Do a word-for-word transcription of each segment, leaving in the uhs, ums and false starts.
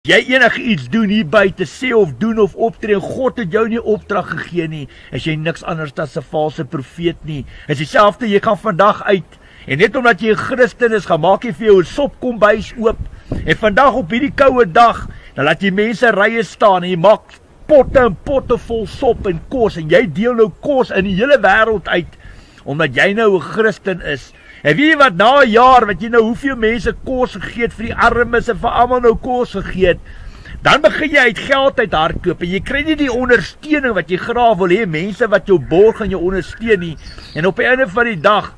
Jy enig iets doen hier buite, sê of doen of optree, en God het jou nie opdrag gegee nie, is jy niks anders as 'n valse profeet nie. Is dieselfde, jy gaan vandag uit, en net omdat jy 'n Christen is, gaan maak jy vir jou 'n sopkombuis oop, en vandag op hierdie koue dag, dan laat jy mense rye staan, en jy maak potte en potte vol sop en kos, en jy deel nou kos in die hele wêreld uit, omdat jy nou 'n Christen is. En weet jy wat, na 'n jaar, wat jy nou hoeveel mense kos gegee het vir die armes en vir almal nou kos gegee het, dan begin jy uit geld uit hardkoop, en jy kry nie die ondersteuning wat jy graag wil hê, mense wat jou borg en jou ondersteun nie, en op die einde van die dag,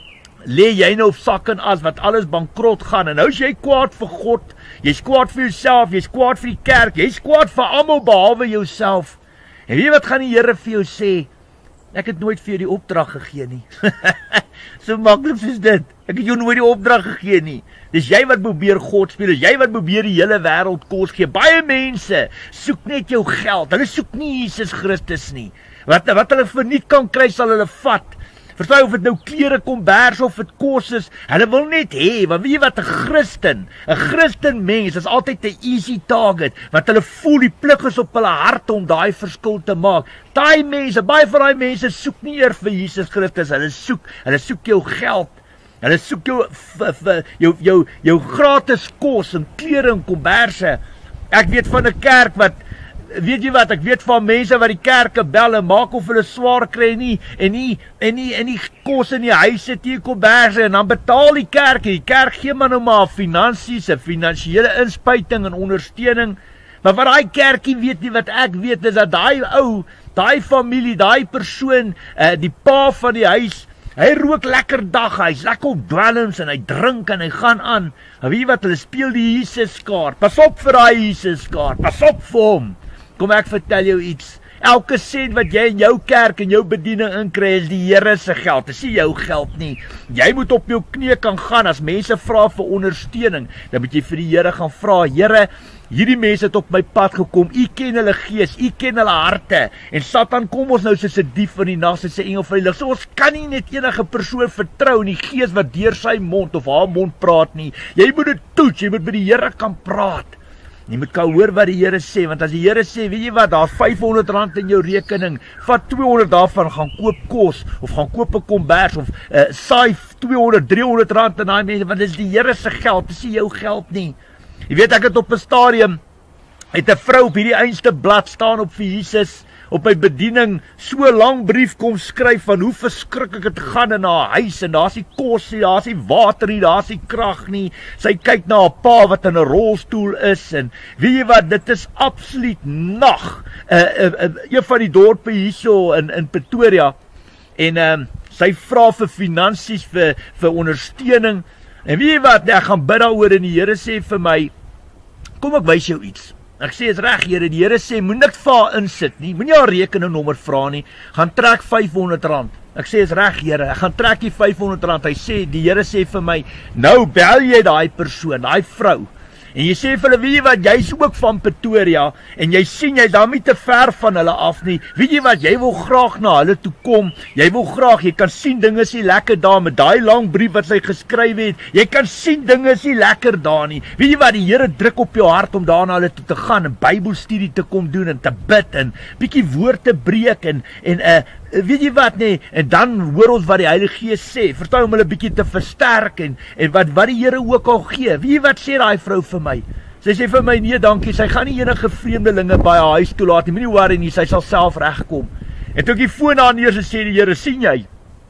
lê jy nou op sak en as, wat alles bankrot gaan, en nou is jy kwaad vir God, jy's kwaad vir jouself, jy's kwaad vir die kerk, jy's kwaad vir almal behalwe jouself, en weet jy wat gaan die Here vir jou sê? Ek het nooit vir jou die opdrag gegee nie. So maklik soos dit. Ek het jou nooit die opdrag gegee nie. Dis jy wat probeer God speel, dis jy wat probeer die hele wêreld kos gee. Baie mense soek net jou geld. Hulle soek nie Jesus Christus nie. Wat wat hulle verniet kan kry, sal hulle vat. Verstaan, of dit nou klere, kombers of dit kos is, hulle wil net hê, want weet jy wat, 'n Christen, 'n Christen mens is altyd 'n easy target, want hulle voel die plig is op hulle hart om daai verskil te maak. Daai mense, baie van daai mense soek nie eers vir Jesus Christus, hulle soek, hulle soek jou geld. Hulle soek jou jou jou jou gratis kos en klere en komberse. Ek weet van 'n kerk wat weet jy wat, ek weet van mense wat die kerke bel en maak of hulle swaar kry nie, en nie, en nie, en nie kos in die huise teen komberse, en dan betaal die kerk, en die kerk gee maar nou maar finansies, 'n finansiële inspuiting en ondersteuning, maar wat daai kerkie weet nie, wat ek weet, is dat daai ou, daai familie, daai persoon, uh, die pa van die huis, hy rook lekker dag, hy's lekker op dwelms, en hy drink, en hy gaan aan, en weet jy wat, hulle speel die Jesus kaart, pas op vir daai Jesus kaart, pas op vir hom. Kom ek vertel jou iets, elke sent wat jy in jou kerk en jou bediening inkry, is die Here se geld, dis nie jou geld nie. Jy moet op jou knie kan gaan, as mense vra vir ondersteuning, dan moet jy vir die Here gaan vra, Here, hierdie mense het op my pad gekom, U ken hulle gees, U ken hulle harte, en Satan kom ons nou soos 'n dief in die nag, soos 'n engel van die lig, so ons kan nie net enige persoon vertrou in die gees wat deur sy mond of haar mond praat nie, jy moet dit toets, jy moet met die Here kan praat. Jy moet kan hoor wat die Here sê, want as die Here sê, weet jy wat, daar's vyfhonderd rand in jou rekening, vat tweehonderd daarvan, gaan koop kos, of gaan koop 'n kombers, of uh, saai tweehonderd, driehonderd rand in daai mense, want dis die Here se geld, dis nie jou geld nie. Jy weet, ek het op 'n stadium, het 'n vrou op hierdie einste blad staan op vir Jesus, op my bediening, so 'n lang brief kom skryf van hoe verskriklik het gaan in haar huis, en daar's nie kos nie, daar's nie water nie, daar's nie krag nie, sy kyk na haar pa wat in 'n rolstoel is, en weet jy wat, dit is absoluut nag, uh, uh, uh, een van die dorpe hierso in, in Pretoria, en uh, sy vra vir finansies, vir, vir ondersteuning, en weet jy wat, ek gaan bid daaroor, en die Here sê vir my, kom ek wys jou iets. Ek sê, is reg, Here, die Here sê, moet niks vir haar insit nie, moet nie haar rekeningnommer vra nie, gaan trek vyfhonderd rand. Ek sê, is reg, Here, ek gaan trek die vyfhonderd rand. Hy sê, die Here sê vir my, nou bel jy daai persoon, daai vrou, en jy sê vir hulle, weet jy wat, jy is ook van Pretoria, en jy sien, jy daar nie te ver van hulle af nie, weet jy wat, jy wil graag na hulle toe kom, jy wil graag, jy kan sien, dinge is nie lekker daar, met daai lang brief wat sy geskryf het, jy kan sien, dinge is nie lekker daar nie, weet jy wat, die Here druk op jou hart om daar na hulle toe te gaan, en Bybelstudie te kom doen, en te bid, en bietjie woord te breek, en, en uh, weet jy wat, nee, en dan hoor ons wat die Heilige Gees sê, verstaan om hulle bietjie te versterk, en, en wat, wat die Here ook al gee, weet jy wat sê daai vrou vir my? Sy sê vir my, nee dankie, sy gaan nie enige vreemdelinge by haar huis toelaat nie, moenie worry nie, sy sal self regkom. En toe ek die foon aan neer, sê die Here, sien jy,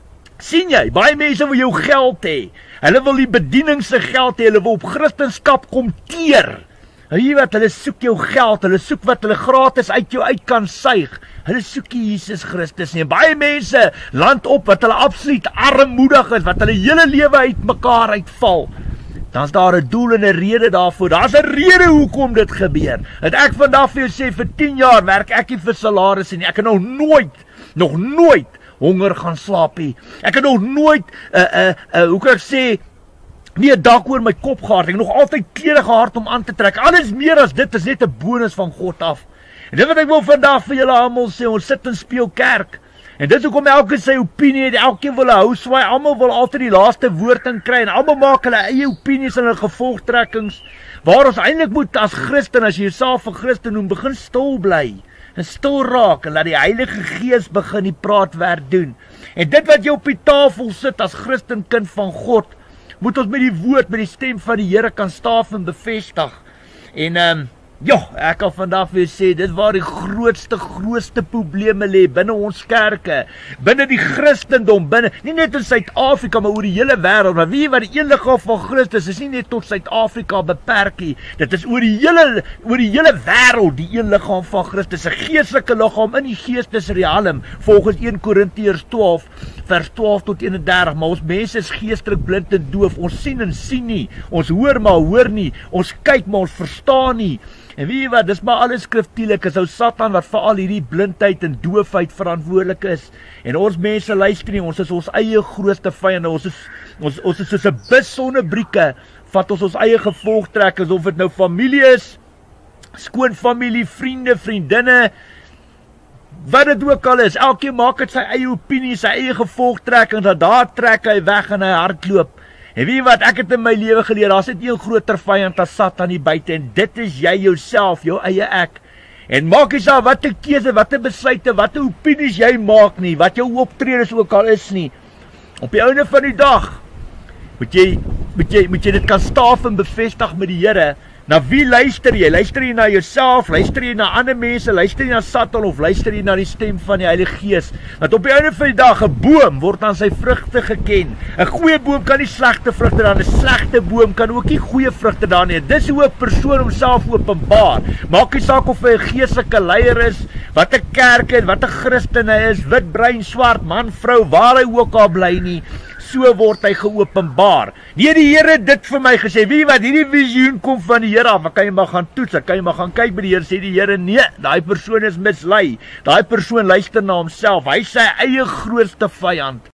sien jy, baie mense wil jou geld hê, hulle wil die bediening se geld hê, hulle wil op Christendom kom teer, weet jy wat, hulle soek jou geld, hulle soek wat hulle gratis uit jou uit kan suig, hulle soek nie Jesus Christus nie, en baie mense land op wat hulle absoluut armoedig is, wat hulle hele lewe uit mekaar uitval, dan is daar 'n doel en 'n rede daarvoor, daar's 'n rede hoekom dit gebeur, het ek vandag vir jou sê, vir tien jaar werk ek nie vir salaris nie, ek het nog nooit, nog nooit honger gaan slaap nie, ek het nog nooit, uh, uh, uh, hoe kan ek sê, nie 'n dak oor my kop gehad, ek het nog altyd klere gehad om aan te trek, alles meer as dit is net 'n bonus van God af, en dit wat ek wil vandag vir julle almal sê, ons sit en speel kerk, En dit is hoekom elke sy opinie het, elkeen wil 'n houswaai, almal wil altyd die laaste woord in kry en almal maak hulle eie opinies en hulle gevolgtrekkings. waar ons eintlik moet as Christen, as jy jouself 'n Christen noem, begin stil bly en stil raak en laat die Heilige Gees begin die praatwerk doen. En dit wat jy op die tafel sit as Christen kind van God, moet ons met die woord, met die stem van die Here kan staaf en bevestig. En ehm um, ja, ek kan vandag weer sê, dit waar die grootste, grootste probleme lê binne ons kerke, binne die Christendom, binne, nie net in Suid-Afrika, maar oor die hele wêreld. Maar weet jy wat, die een liggaam van Christus is nie net tot Suid-Afrika beperk nie. Dit is oor die hele, oor die hele wêreld, die een liggaam van Christus, 'n geestelike liggaam in die geestesrealm, volgens een Korintiërs twaalf, vers twaalf tot eenendertig. Maar ons mense is geestelik blind en doof. Ons sien en sien nie. Ons hoor maar hoor nie. Ons kyk maar ons verstaan nie. En weet jy wat, dis maar alles skriftuurlik, is ou Satan wat vir al hierdie blindheid en doofheid verantwoordelik is. En ons mense luister nie, ons is ons eie grootste vyande, ons is, ons, ons is soos 'n bus sonder brieke, vat ons ons eie gevolgtrekkers, of dit nou familie is, skoonfamilie, vriende, vriendinne, wat dit ook al is, elkeen maak het sy eie opinie, sy eie gevolgtrekkers, en daar trek hy weg en hy hardloop. En weet jy wat, ek het in my lewe geleer, daar is net een groter vyand as Satan hier buite, en dit is jy jouself, jou eie ek. En maak jy saak wat 'n keuse, wat 'n besluite, wat 'n opinies jy maak nie, wat jou optredes ook al is nie. Op die einde van die dag, moet jy, moet jy, moet jy dit kan staaf en bevestig met die Here. Na wie luister jy? Luister jy na jouself, luister jy na ander mense, luister jy na Satan, of luister jy na die stem van die Heilige Gees? Want op die einde van die dag, 'n boom word aan sy vrugte geken. 'n Goeie boom kan nie slegte vrugte dra nie, 'n slegte boom kan ook nie goeie vrugte dra nie. Dis hoe 'n persoon homself openbaar. Maak nie saak of hy 'n geestelike leier is, wat 'n kerk het, wat 'n Christen hy is, wit, bruin, swart, man, vrou, waar hy ook al bly nie. So word hy geopenbaar. Nee, die Here het dit vir my gesê. Wie wat hierdie visioen kom van die Here af, dan kan jy maar gaan toets, dan kan jy maar gaan kyk by die Here, sê die Here, nee, daai persoon is mislei. Daai persoon luister na homself. Hy is sy eie grootste vyand.